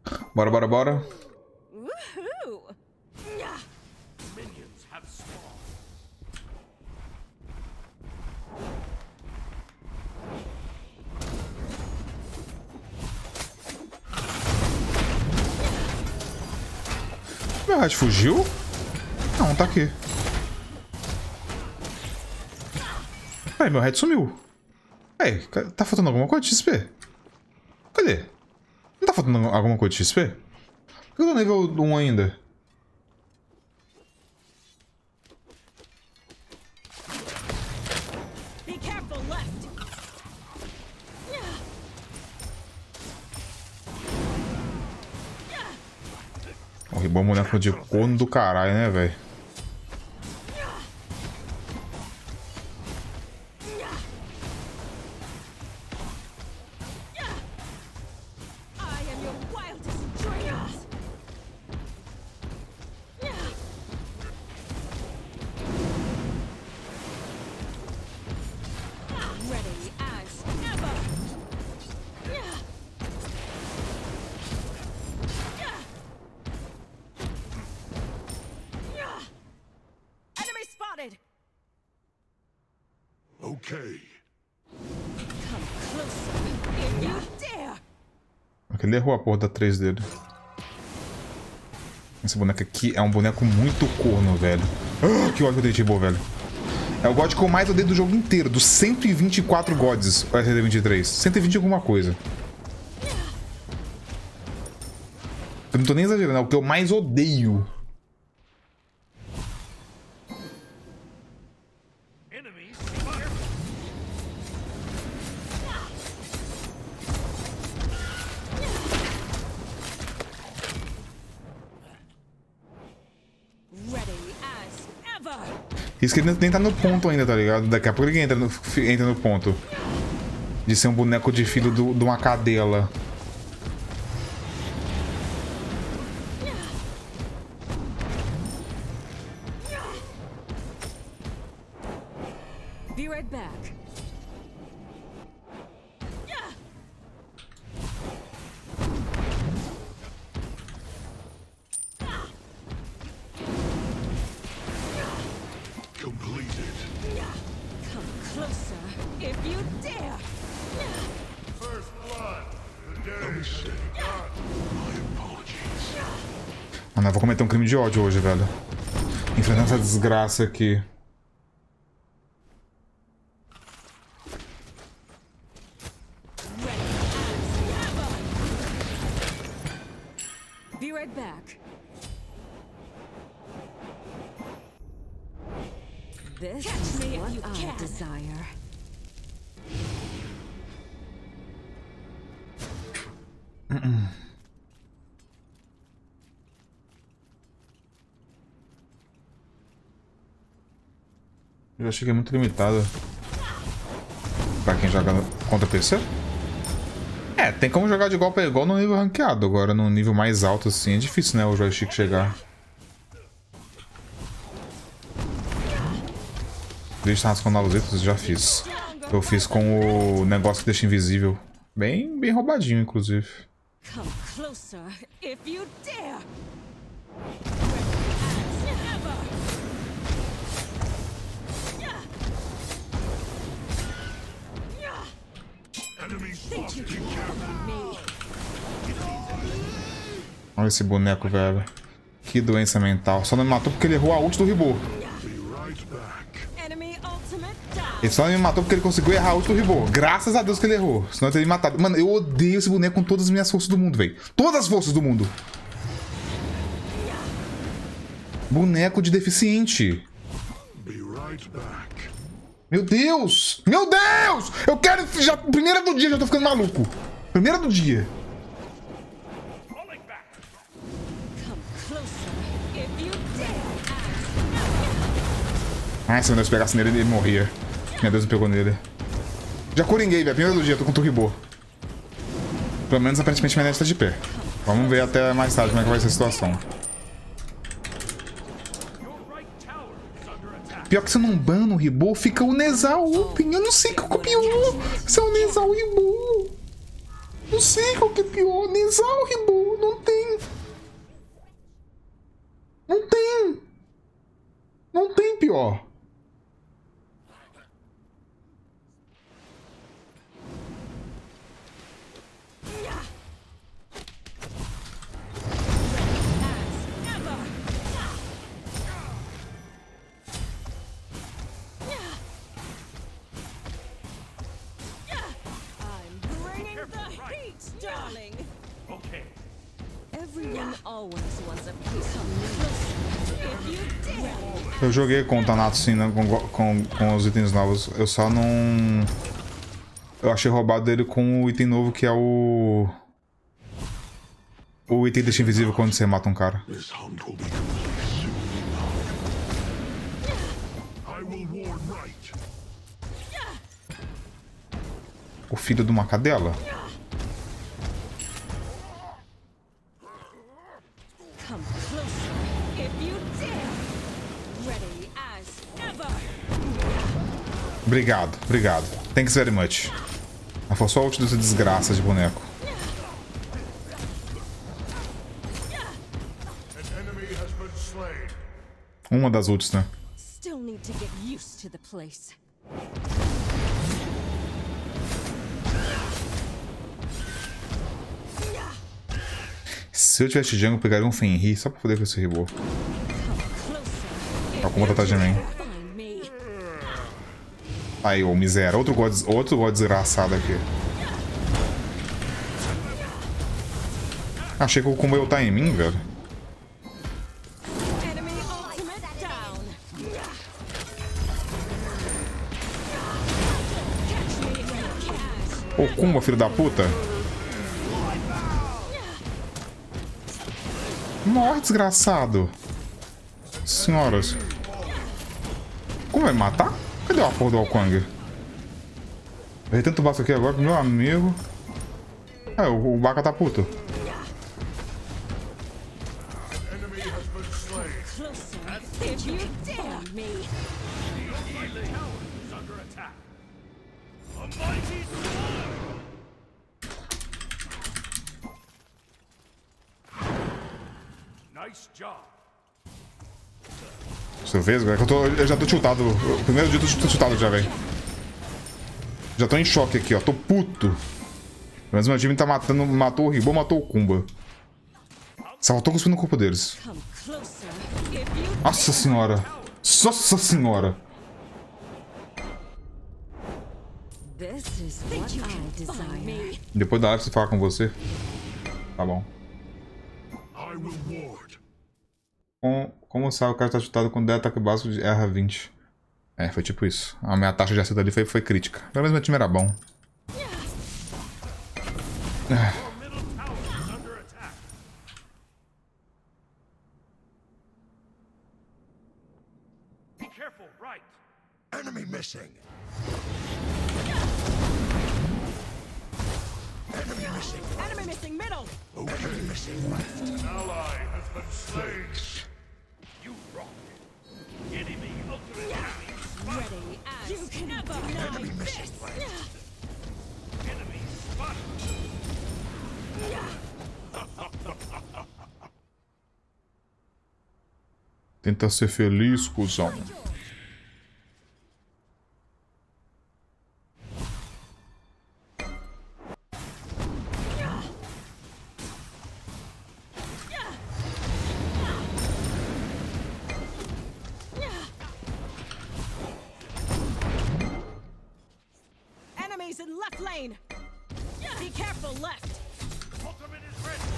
Bora, bora, bora. Meu Rat fugiu? Não, tá aqui. Peraí, meu Rat sumiu. Peraí, tá faltando alguma coisa de XP? Cadê? Não tá faltando alguma coisa de XP? Por que eu tô no nível 1 ainda? O Ribô é um boneco de corno do caralho, né, velho? Ele errou a porra da 3 dele. Esse boneco aqui é um boneco muito corno, velho. Ah, que ódio que eu dei de Ribô, velho. É o God que eu mais odeio do jogo inteiro. Dos 124 gods, o SCD-23. 120 alguma coisa. Eu não tô nem exagerando, é o que eu mais odeio. Isso que ele nem tá no ponto ainda, tá ligado? Daqui a pouco ele entra no ponto. De ser um boneco de filho de uma cadela. Be right back. Mano, eu vou cometer um crime de ódio hoje, velho. Enfrentando essa desgraça aqui. Be right back. This is what I desire. Eu já cheguei muito limitada. Pra quem joga contra PC? É, tem como jogar de igual pra igual no nível ranqueado. Agora no nível mais alto assim é difícil, né, o joystick chegar. Deixa eu rascando a luzeta, já fiz. Eu fiz com o negócio que deixa invisível. Bem roubadinho, inclusive. Come closer if you dare. Olha esse boneco, velho. Que doença mental. Só não me matou porque ele errou a ult do Ribô. Ele só não me matou porque ele conseguiu errar a ult do Ribô. Graças a Deus que ele errou. Senão eu teria me matado. Mano, eu odeio esse boneco com todas as minhas forças do mundo, velho. Todas as forças do mundo. Boneco de deficiente. Meu Deus! Meu Deus! Eu quero... Já, primeira do dia já tô ficando maluco. Primeira do dia. Ai, se meu Deus pegasse nele, ele morria. Meu Deus, me pegou nele. Já coringuei, velho. Primeiro do dia, tô com o Ribô. Pelo menos, aparentemente, minha net tá de pé. Vamos ver até mais tarde como é que vai ser a situação. Pior que se eu não bano o Ribô, fica o Nezal Open. Eu não sei qual que é pior. Se é o Nezal Ribô. Não sei qual que é pior. Nezal Ribô. Não ó. Eu joguei com o Thanatos sim, né? Com os itens novos. Eu só não... Eu achei roubado dele com o item novo que é o... O item deixa invisível quando você mata um cara. O filho de uma cadela? Obrigado, obrigado. Thanks very much. Foi só a ult dessa desgraça de boneco. Uma das ults, né? Se eu tivesse jungle, eu pegaria um Fenrir só pra poder ver esse ribô. Olha como tá atrás de mim. Aí, ô miséria. Outro god desgraçado aqui. Achei que o combo ia estar em mim, velho. Ô Kumba, filho da puta. Morre, desgraçado. Senhoras. Como vai me matar? Cadê a porra do Wukong? Errei tanto basta aqui agora pro meu amigo. É, o Baka tá puto. Você vê, velho? Eu já tô tiltado. O primeiro dia eu tô tiltado já, velho. Já tô em choque aqui, ó. Tô puto. Mas meu time tá matando. Matou o Ribô, matou o Kumba. Só tô cuspindo no corpo deles. Nossa senhora. Nossa senhora. Depois da live, você falar com você. Tá bom. Como sabe, o cara tá chutado com 10 ataque básico de R20. É, foi tipo isso. A minha taxa de acerto ali foi crítica. Pelo menos meu time era bom. Enemy missing. Enemy missing. Enemy missing middle. Enemy missing left. An ally has been slain. You rock. Enemy ultimate enemy. Ready as you can never. Enemy missing left. Enemy spotted. Tenta ser feliz, cuzão. Enemies in left lane. Be careful left. Ultimate is ready.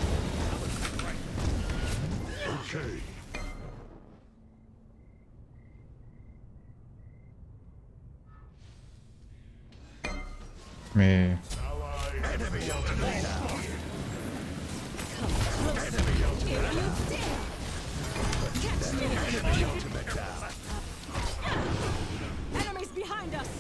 Okay. Me. Enemy ultimate down. Enemy ultimate down. Catch me. Enemy ultimate down. Enemies behind us.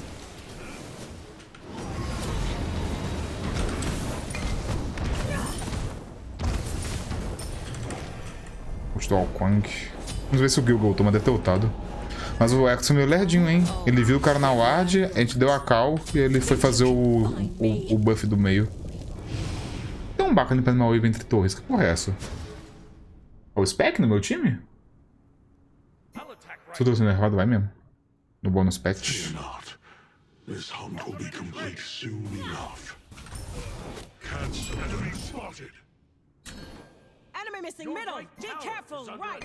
Puxa o Wukong. Vamos ver se o Gil voltou, mas deve ter ultado. Mas o Exo é meio lerdinho, hein? Ele viu o cara na ward, a gente deu a call e ele foi fazer o buff do meio. Tem um Baka limpando uma wave entre torres. Que porra é essa? É o Spec no meu time? I'll attack Se eu tô sendo nervado, vai mesmo. No bônus patch. Not. This hunt will be complete soon enough. Cancel. Enemy spotted. Enemy missing middle. Be careful. Right.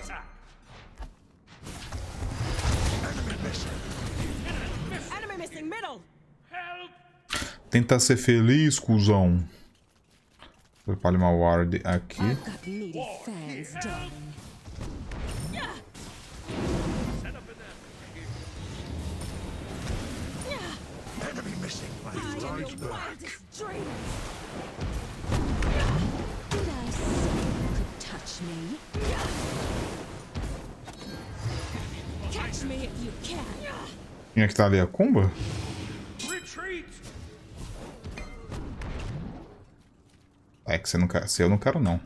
Enemy missing. Enemy missing middle. Help! Tenta ser feliz, cuzão. Vou palhar uma ward aqui. I've got needy fans, darling. Set up an Enemy missing. I am your Right back. wildest dreams. Did I say you could touch me? Catch me if you can. Quem é que tá ali? A Kumba? retreat! É que você não quer. Se eu não quero, não.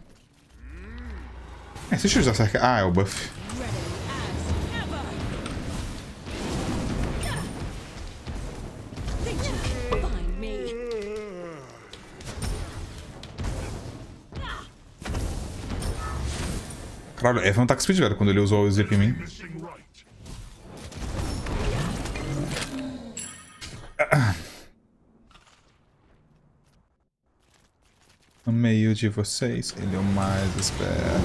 É, deixa eu usar essa. Ah, é o buff. Ready as ever. Think you can find me? Caralho, F não tá com speed, velho, quando ele usou o Sleep em mim. Missing right. No meio de vocês, ele é o mais esperto.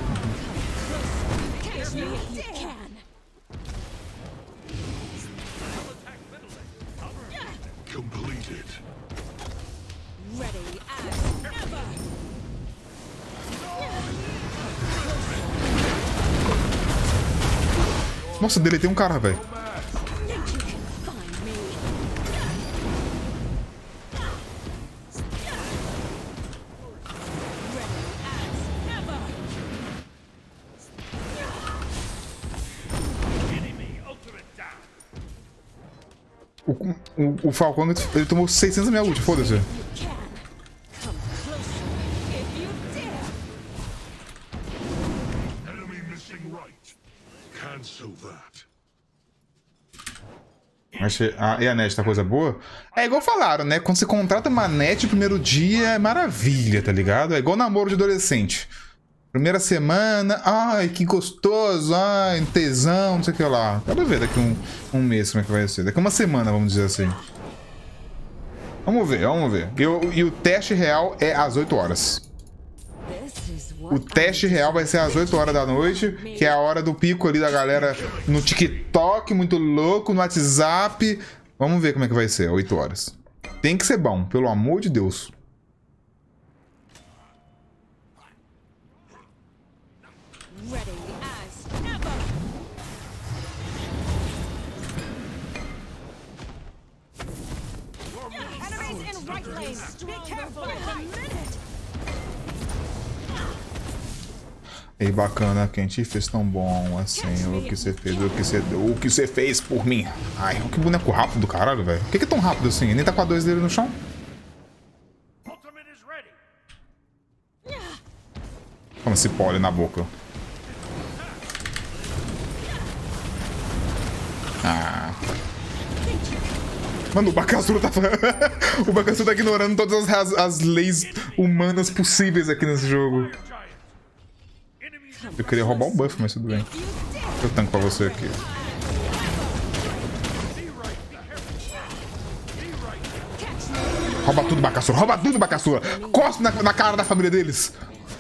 Catch me if you can. Completed. Ready as ever. Nossa, deletei um cara, velho. Think you can find me? Ready as ever. Enemy ultimate down! O Falcão, ele tomou 600 minha ult, foda-se. You can. Come closer if you dare. Enemy missing right. Cancel that. Achei... Ah, e a net tá coisa boa? É igual falaram, né? Quando você contrata uma net no primeiro dia, é maravilha, tá ligado? É igual namoro de adolescente. Primeira semana, ai, que gostoso, ai, tesão, não sei o que lá. Quero ver daqui um mês como é que vai ser. Daqui uma semana, vamos dizer assim. Vamos ver, vamos ver. E o teste real é às 8 horas. This is O what teste real vai ser às 8 horas da noite, que é a hora do pico ali da galera no TikTok, muito louco, no WhatsApp. Vamos ver como é que vai ser, 8 horas. Tem que ser bom, pelo amor de Deus. ready as ever. Enemies in right lane. Be careful. A minute. Ei, bacana, quem te fez tão bom assim, o que você fez, o que você fez por mim. Ai, que boneco rápido do caralho, velho. Por que é tão rápido assim? Nem tá com a 2 dele no chão? Ultimate is ready! Toma esse pole na boca. Ah. Mano, o Bakasura tá... o Bakasura tá ignorando todas as leis humanas possíveis aqui nesse jogo. Giant! Enemy Eu queria roubar um buff, mas tudo bem. Eu tanco pra você aqui. Rouba tudo, Bakasura. Rouba tudo, Bakasura. Cospe na cara da família deles.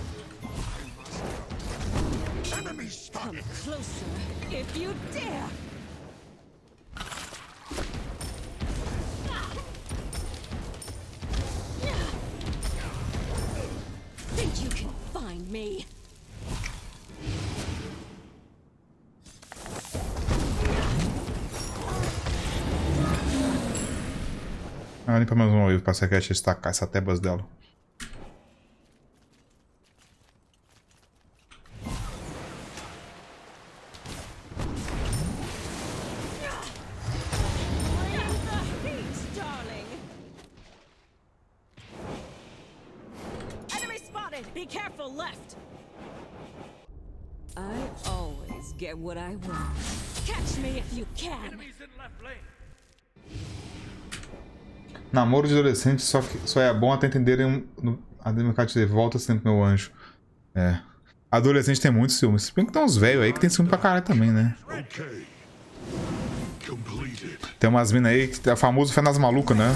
Come closer if you dare. Think you can find me? Ah, limpa mais uma vez pra Sekechi estacar essa tebas dela. Darling. Enemy spotted. Be careful left. I always get what I want. Catch me if you can. enemies in left lane! Namoro de adolescente só é bom até entenderem a democracia de volta sempre, meu anjo. É. Adolescente tem muitos ciúmes. Se bem que tem uns velhos aí que tem ciúme pra caralho também, né? Okay. Completed. Tem umas minas aí que é famoso fé nas malucas, né?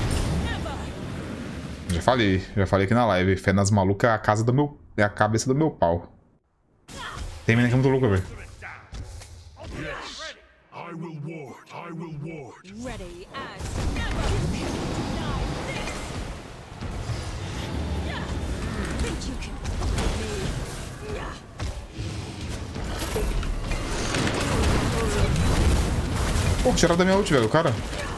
Já falei aqui na live. Fé nas malucas é a casa do meu. É a cabeça do meu pau. Tem mina que é muito louca, velho. Yes. I will ward. I will ward. Ready as ever. You can't deny this. Think you can find me? Pô, tiraram da minha ult, velho, cara.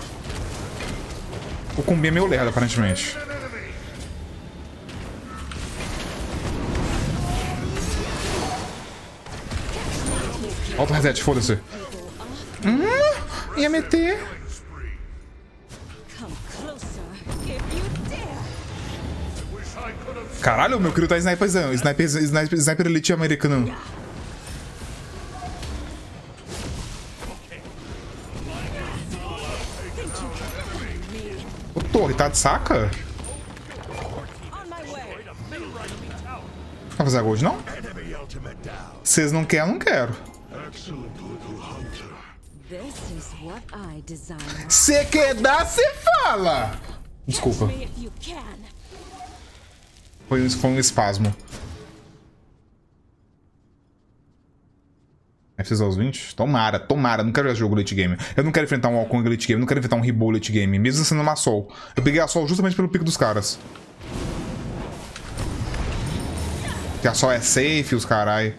O combi é meio lerdo, aparentemente. Auto reset, foda-se. Ia meter. Come closer if you dare. Caralho, meu querido tá sniper elite americano. Ô, torre, tá de saca? On my way. Vai fazer a gold, não? Enemy ultimate down. Vocês não querem, eu não quero. Excellent little hunter. This is what I desire. Cê quer dar, cê fala! Desculpa, Me if you can. foi um espasmo. Vai precisar os 20? Tomara. Não quero jogar jogo late game. Eu não quero enfrentar um Alcon late game, não quero enfrentar um Ribou late game, mesmo sendo uma Sol. Eu peguei a Sol justamente pelo pico dos caras. Que a Sol é safe, os carai.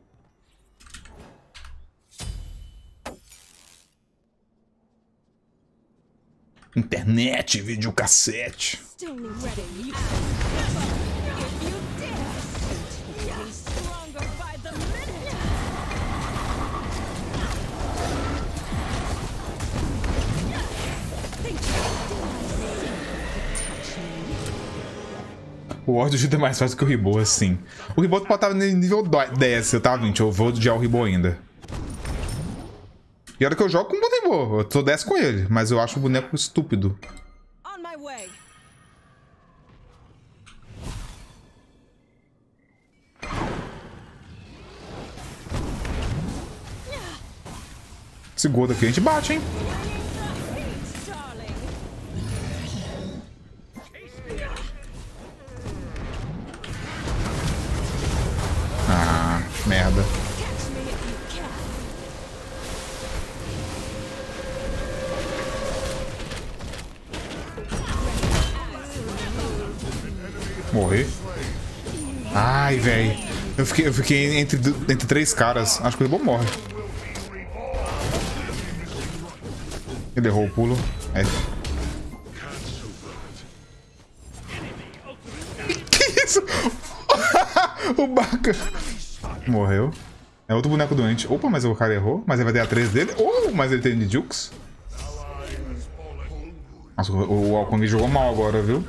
Internet, videocassete. Standing ready. You if you dare. Getting stronger by the minute. Think you O Ward do Judo é mais fácil que o Ribou, assim. O Ribou pode estar no nível 10, eu tava 20, eu vou odiar o Ribou ainda. E a hora que eu jogo com o Ribou, eu tô 10 com ele, mas eu acho o boneco estúpido. on my way. Esse Gold aqui a gente bate, hein? Darling. Ah, merda. Catch me if you can. Morri. Ai, velho. Eu fiquei entre 3 caras. Acho que o Ribou morre. Ele errou o pulo. F. Que isso? O Baka morreu. É outro boneco doente. Opa, mas o cara errou. Mas ele vai ter a 3 dele. Mas ele tem de Jukes. Nossa, o Alcon jogou mal agora, viu?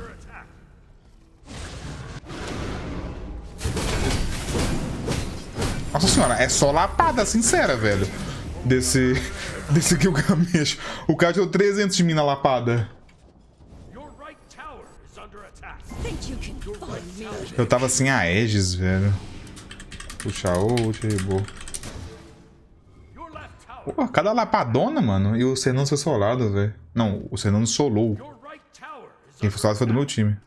Nossa senhora, é só lapada sincera, velho. Desse Gilgamesh. O cara tirou 300 de mim na lapada. Your right tower is under attack. Think you can find me? Eu tava assim, a Aegis, velho. Puxa, Ribou. Your left tower. Pô, cada lapadona, mano. E o Fernando foi solado, velho. Não, o Fernando solou. Your right tower is Quem foi solado foi do meu time.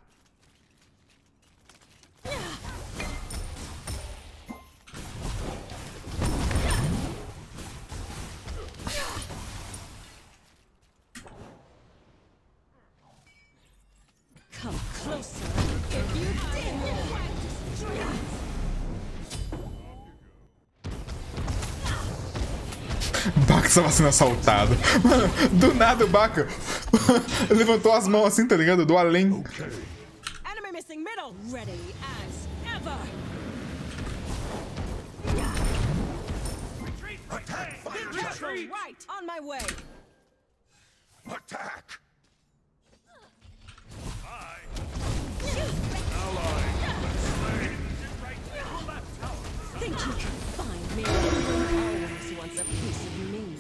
Come closer if you dare. Baka estava sendo assaltado. Mano, do nada o Baka levantou as mãos assim, tá ligado? Do além. Okay. Enemy missing middle. Ready as ever. retreat. Attack! Fire! Retreat. Right. On my way. Attack! Think you can find me? Always wants a piece of me.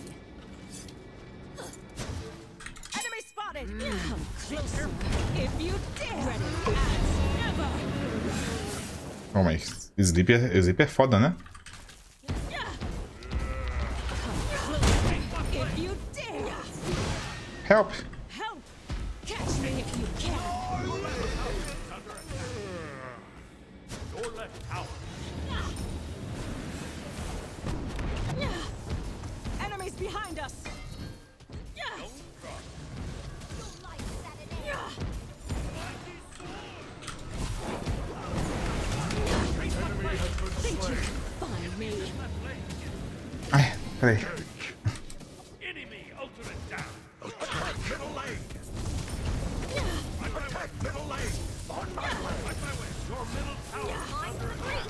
Enemy spotted. Come closer if you dare. Ready as ever. Calma aí. Sleep é foda, né? If you dare! Help! Help! Catch me if you can! Your left tower. Enemies behind us! Think you can find me? Ai, peraí. Enemy ultimate down. Attack middle lane. Attack middle lane. On my way. On my way. Your middle tower is under attack.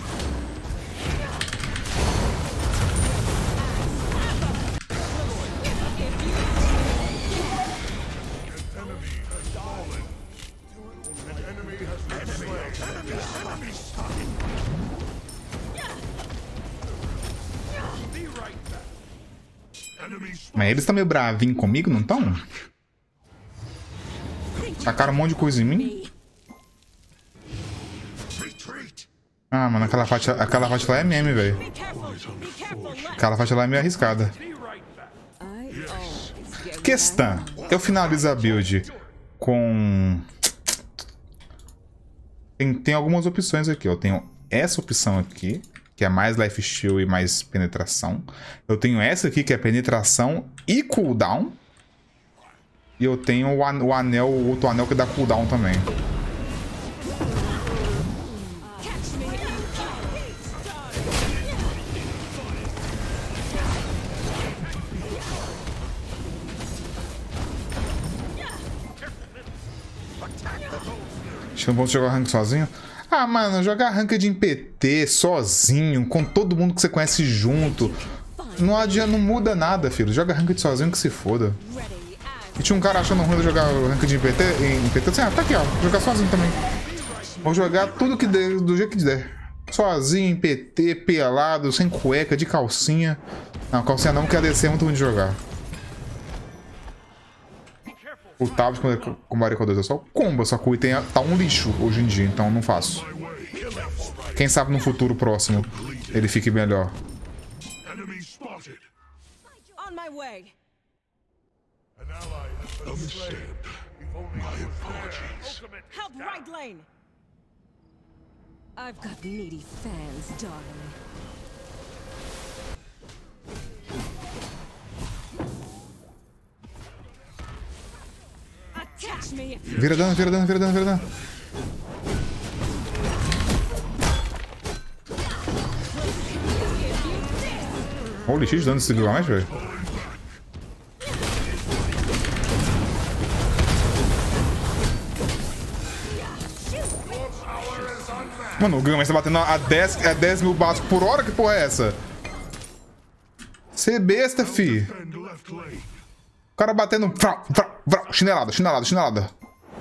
Enemy has fallen. An enemy has been slain. Enemy spotted. Be right back. Enemy spotted. Mas eles estão meio bravinhos comigo, não estão? Tacaram um monte de coisa em mim. Retreat. Ah, mano, aquela parte lá é meme, velho. Be careful! Be careful! Left! Aquela parte lá é meio arriscada. Be right back. I always get Questão. Eu finalizo a build com... Tem algumas opções aqui. Eu tenho essa opção aqui, que é mais life steal e mais penetração. Eu tenho essa aqui, que é penetração e cooldown. E eu tenho o anel, o outro anel que dá cooldown também. Catch me if you can! Acho que eu não posso jogar rank sozinho. Ah, mano, jogar ranked em PT sozinho, com todo mundo que você conhece junto. Não adianta, não muda nada, filho. Joga ranked sozinho que se foda. Ready as E tinha um cara achando ruim de jogar ranked em PT. Assim, ah, tá aqui, ó. Vou jogar sozinho também. Vou jogar tudo que der, do jeito que der. Sozinho, em PT, pelado, sem cueca, de calcinha. Não, calcinha não, porque a DC é muito ruim de jogar. O tablet com Mario 2 é só combo, só que o item tá um lixo hoje em dia, então não faço. Quem sabe no futuro próximo ele fique melhor. Enemy spotted. on my way! An ally has been A slain. mistake. If only My you was there. apologies. Ultimate Help down. right lane! I've got needy fans, darling. Catch me if you Vira dano, vira dano, vira dano, vira dano. Holy shit, dano esse Gilgamesh, velho. Mano, o Gilgamesh tá batendo a 10 mil básicos por hora? Que porra é essa? Cê é besta, fi. Defend left lane. O cara batendo... Vrau, vrau, vrau. Chinelada, chinelada, chinelada.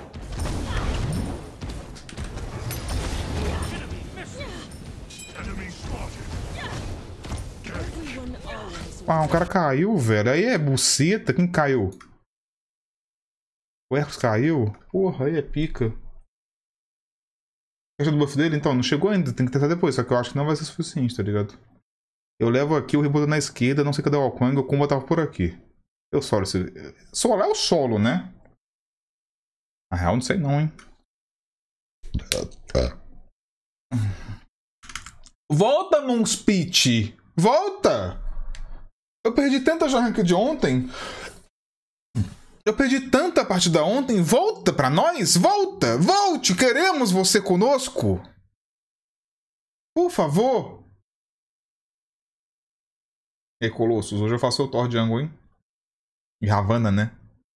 Enemy spotted. everyone always Ah, o cara caiu, velho. Aí é buceta. Quem caiu? O Hercus caiu? Porra, aí é pica. Quer do buff dele? Então, não chegou ainda. Tem que tentar depois. Só que eu acho que não vai ser suficiente, tá ligado? Eu levo aqui, o reboot na esquerda. Não sei cadê o Alquang. O combo tava por aqui. Eu solo esse... Solo é o solo, né? Na real, não sei não, hein? Volta, Moonspit! Volta! Eu perdi tanta rank de ontem. Eu perdi tanta partida ontem. Volta pra nós! Volta! Volte! Queremos você conosco! Por favor! E aí, Colossus, hoje eu faço o Thor Jungle, hein? E Havana, né?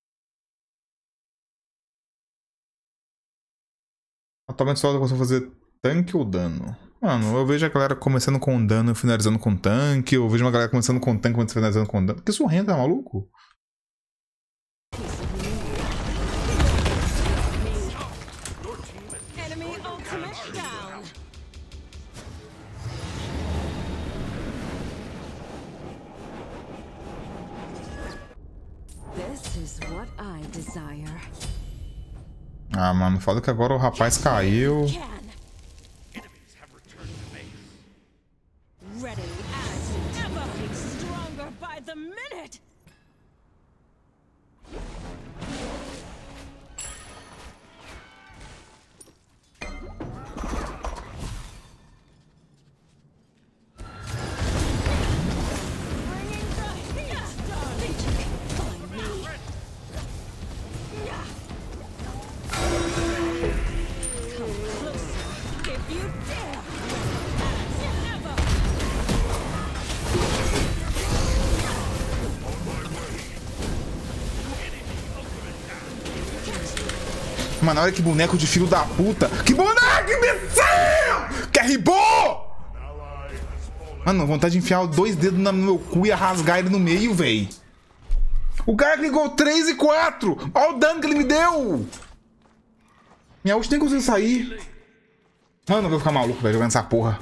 Atualmente só você fazer tanque ou dano? Mano, eu vejo a galera começando com dano e finalizando com tanque. Eu vejo uma galera começando com tanque e finalizando com dano. Que surrento, tá maluco? enemy ultimate down! This is what I desire. Ah, mano, foda que agora o rapaz caiu. Can. Enemies have returned Mano, olha que boneco de filho da puta. Que boneco, imbecil! Que ribou! Mano, vontade de enfiar 2 dedos no meu cu e rasgar ele no meio, véi. O cara clicou 3 e 4. Olha o dano que ele me deu. Minha ult nem conseguiu sair. Mano, eu vou ficar maluco, velho, jogando essa porra.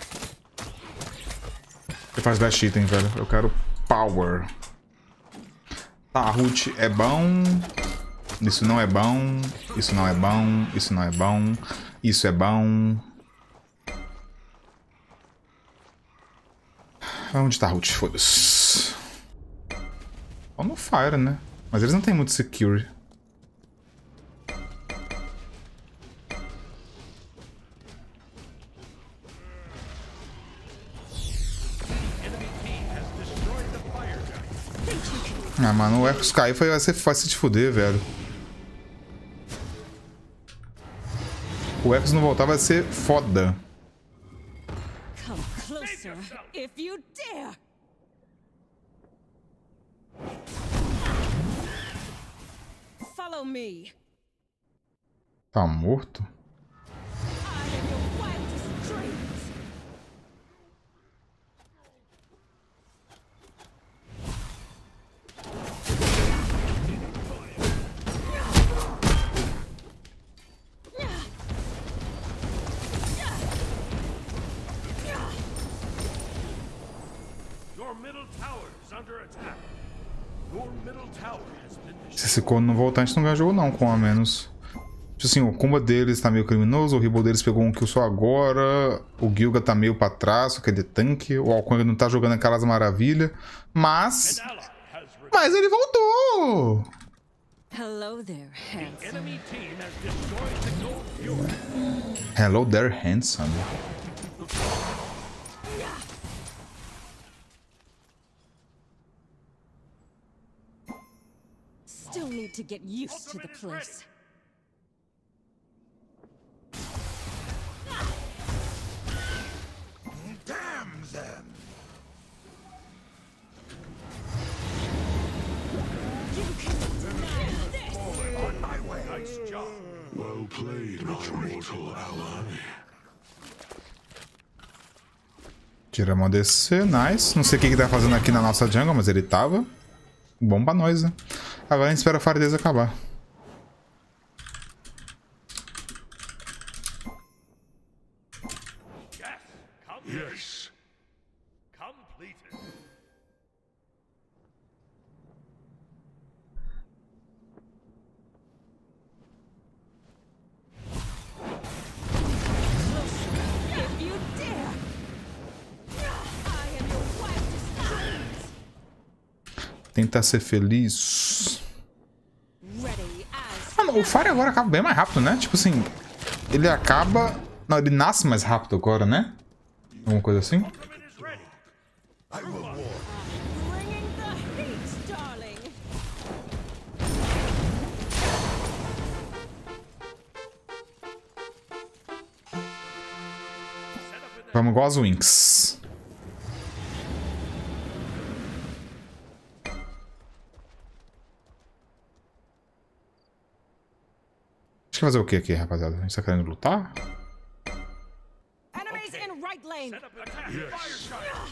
Você faz dash item, velho. Eu quero power. Tá, Ruth é bom. Isso não é bom. Isso não é bom. Isso não é bom. Isso é bom. Onde tá Ruth? Foda-se. Estão no Fire, né? Mas eles não tem muito secure. Ah, mano, o Echoes cair vai ser fácil de fuder, velho. O Echoes não voltar vai ser foda. Come closer if you dare. Follow me. Tá morto? I am your wildest dreams. Your middle tower is under attack. Your middle tower has been destroyed. Se esse corno não voltar, a gente não ganha o jogo não, com a menos. Tipo assim, o combo deles tá meio criminoso, o Ribble deles pegou um kill só agora, o Gilga tá meio pra trás, que é de tanque, o Alcon não tá jogando aquelas maravilhas, mas... Ally has returned. Mas ele voltou! Hello there, handsome. Enemy team has destroyed the gold Fury. Hello there, handsome. Still need to get used to the place. Damn them! You can deny this. On my way! Nice job. Well played, my mortal ally. Tiramos a DC, nice. Não sei o que ele tá fazendo aqui na nossa jungle, mas ele tava. Bom pra nós, né? Agora a gente espera a Faridez acabar. Yes. Yes. Completed. If you dare. I am your wildest dreams. Tentar ser feliz. Ready as Mano, o Fire agora acaba bem mais rápido, né? Tipo assim, ele acaba... Não, ele nasce mais rápido agora, né? Alguma coisa assim. Ultimate is ready. I will war. bringing the heat, darling. Vamos igual as Winx. Acho que vai fazer o que aqui, rapaziada? A gente tá querendo lutar? Enemies in right lane. Set up attack. Fire shot.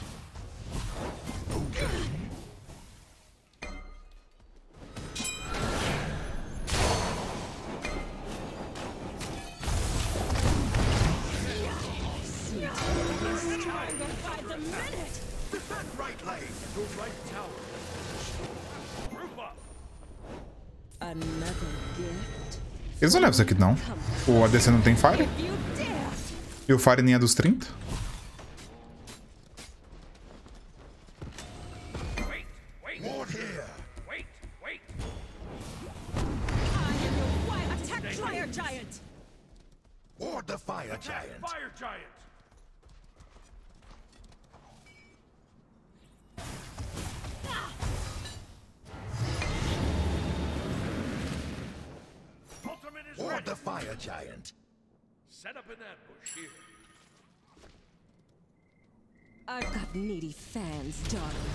Stronger by the minute. Defend right lane! Your right tower. Group up. Another gift. Eles não levam isso aqui, não. O ADC não tem Fire? If you dare. E o Fire nem é dos 30? Wait. Wait. Ward here! Wait. Wait. I am your wild attack fire giant. Ward the fire Attack giant! fire giant. Ultimate is Ward ready. the fire giant! Set up an ambush here. I've got needy fans, darling.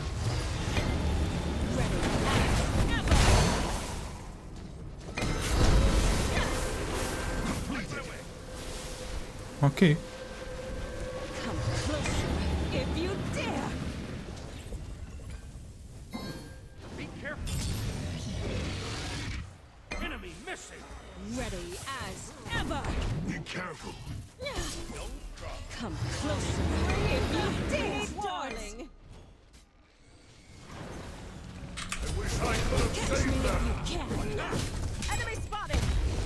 Ready as ever. Ok. Come closer if you dare. Be careful. Enemy missing. Ready as ever. Be careful. Come closer if you dare, darling. I wish I could have Catch me saved if them. you can. Enemy spotted.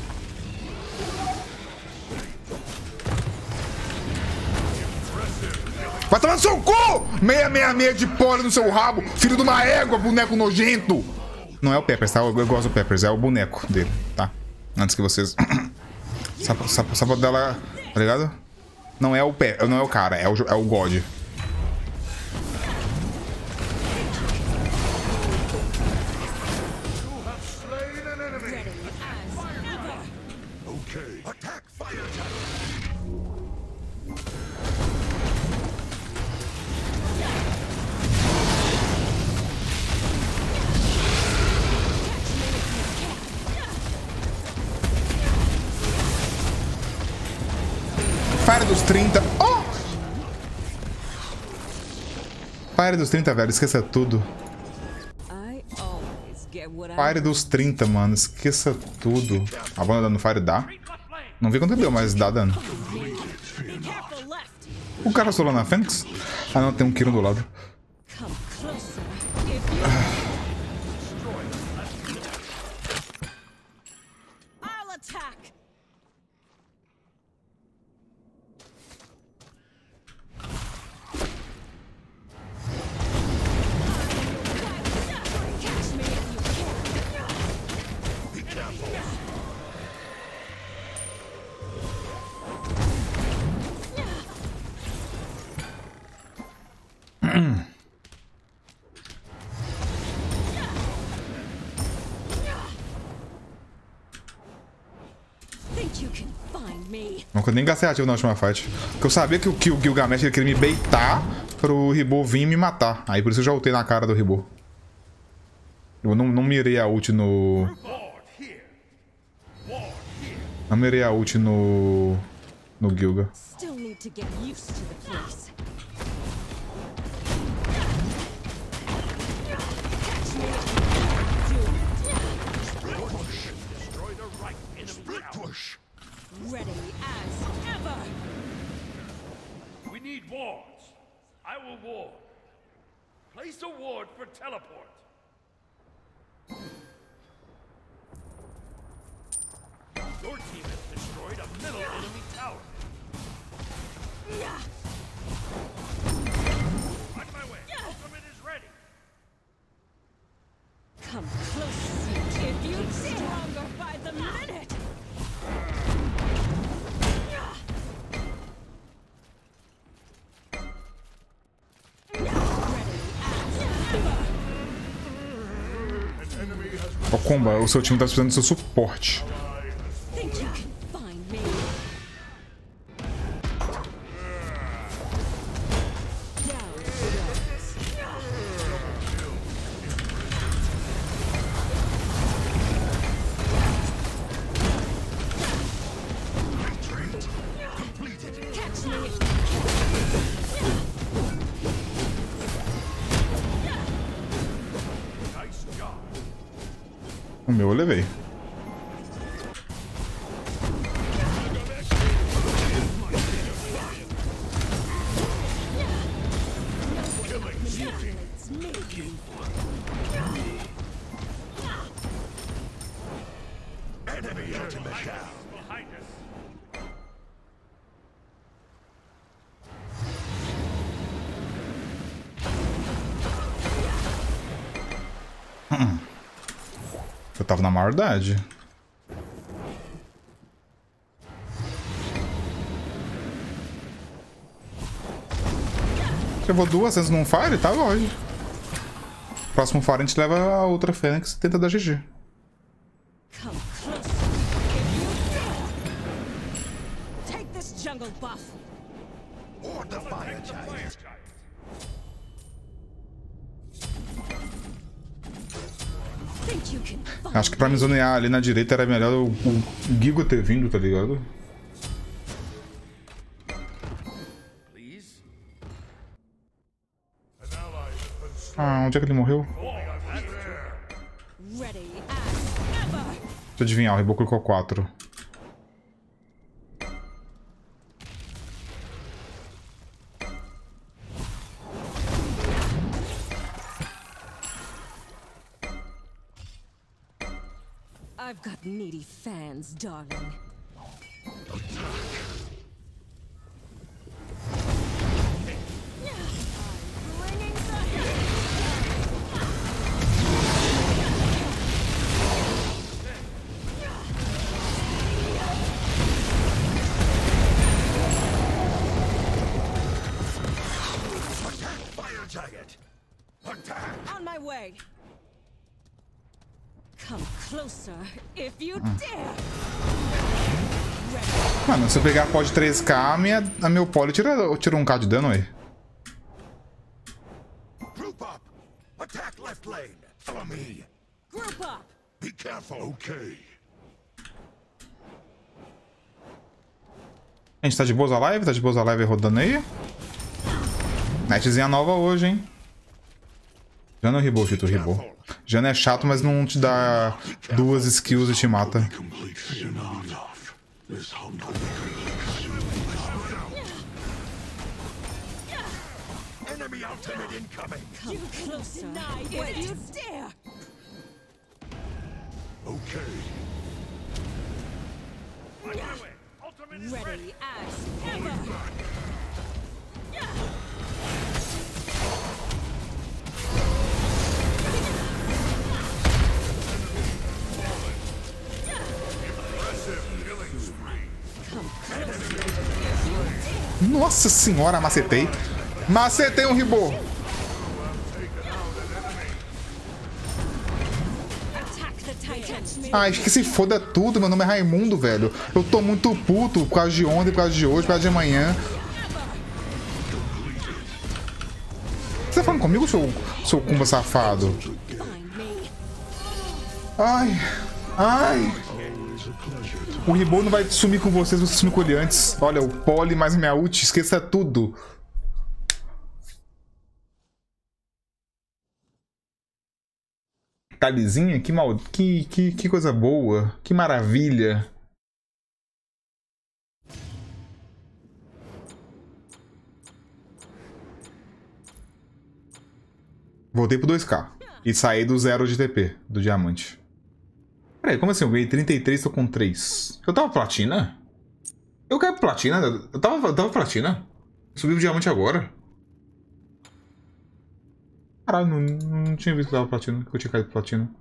Vai tomar no seu cu! 666 de pole no seu rabo, filho de uma égua, boneco nojento! Não é o Peppers, tá? Eu gosto do Peppers, é o boneco dele, tá? Antes que vocês... Sapo dela, tá ligado? Não é o não é o cara, é o God. Slain an enemy. Ready as ever. Okay. Attack fire Fire dos 30. Oh! Fire dos 30, velho. Esqueça tudo. I always get what I Fire dos 30, mano. Esqueça tudo. A banda dando Fire dá. Não vi quanto deu, mas dá dano. Be careful left. O cara solou na Fênix? Ah, não. Tem um Kiron do lado. Come closer if you I'll attack. Catch me if you can. Be careful. Think you can find me. Nunca nem gastei ativo na última fight. Porque eu sabia que o Gilgamesh ele queria me baitar pro Ribô vir e me matar. Aí por isso eu já ultei na cara do Ribô. Eu não mirei a ult no... Ward here. Ward here. Não mirei a ult no Gilga. Still need to get used to the place. Catch me if you can. Destroy the right enemy Split tower. push. Ready as ever. We need wards. I will ward. Place a ward for teleport. Your team has destroyed a middle enemy tower. On my way. Ultimate is ready. Come close if you dare. Stronger by the minute. Ready as ever. An enemy has Ó, Comba, o seu time tá precisando do seu suporte. Think you can find me. Down goes. Catch me if you Nice job. O meu eu levei. It's me. enemy ultimate down. Behind us. Eu tava na maiordade. Levou duas vezes num fire, tá longe. Próximo fire a gente leva a outra Fênix e tenta dar GG. Come closer if you dare. Take this jungle buff. Or the fire giant. Fire giant. Think you can find Acho que pra me zonear ali na direita era melhor o Giga ter vindo, tá ligado? Ah, onde é que ele morreu? Ready as ever. Deixa eu adivinhar, o Ribô colocou 4. I've got needy fans, darling. Bringing the heat. Fire giant! Attack! On my way. Come closer if you dare. Mano, se eu pegar a pó de 3k, a meu pole tira 1k de dano aí. Group up! Attack left lane! Follow me! Group up. Be careful! Okay. A gente tá de boas a live? Tá de boas a live rodando aí? Netzinha nova hoje, hein? Jana ou Ribô, Chito? Ribô. Jana é chato, mas não te dá 2 skills e te mata. Complete soon enough. This hunt will be complete soon enough. Enemy ultimate incoming! Come closer if you dare. Okay. Ready as ever. Nossa senhora, macetei. Macetei um Ribô. Attack the Titan. Ai, que se foda tudo. Meu nome é Raimundo, velho. Eu tô muito puto por causa de ontem, por causa de hoje, por causa de amanhã. Você tá falando comigo, seu cumba safado? Find me. Ai, ai. O Ribô não vai sumir com vocês, você sumir com ele antes. Olha, o Poli mais minha ult, esqueça tudo. Talizinha, que coisa boa, que maravilha. Voltei pro 2k e saí do 0 de TP, do diamante. Peraí, como assim? Eu ganhei 33, tô com 3. Eu tava platina? Eu quero platina? Eu tava platina? Subi o diamante agora? Caralho, não tinha visto que eu tava platina, que eu tinha caído platina.